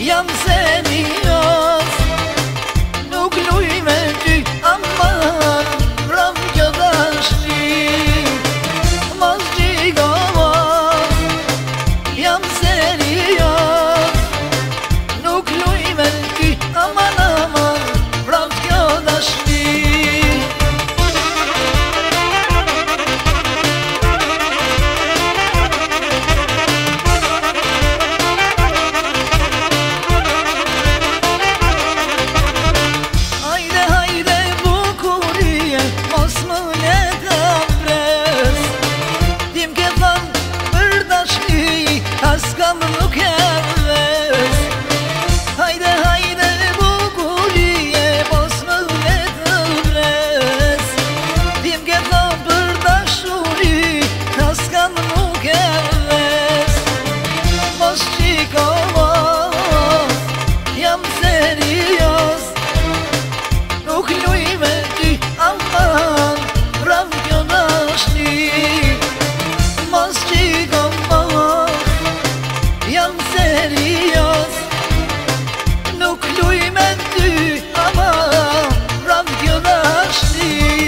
jam serios. Nuk luj me ty aman, pram kjo dashni. Mos gjigova, jam serios. Nuk luj me ty aman aman, pram kjo dashni. Askam nuk e ves. Hajde, hajde bukurie, mos më le të vres. Tim ke thënë për dashuri, askam nuk e ves. Mos qiko mos, jam serios. Nuk luj me ty aman, pram kjo dashni. Mos qiko mos, jam serios. Nuk luj me ty aman, pram kjo dashni.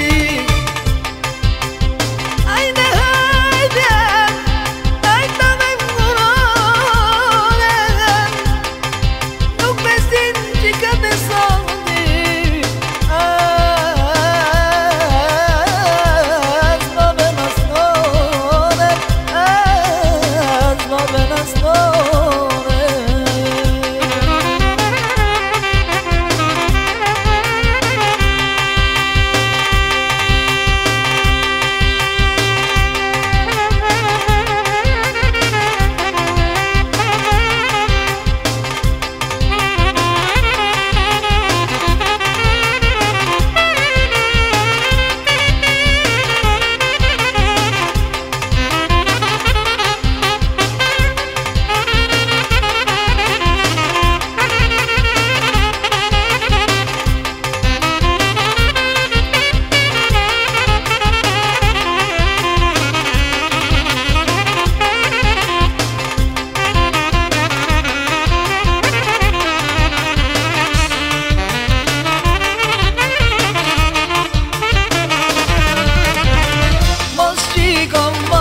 Ajde, hajde, hajde me mërone. Nuk besin që ka besoni. Azma be nasnone, azma be nasnone. Mos qiko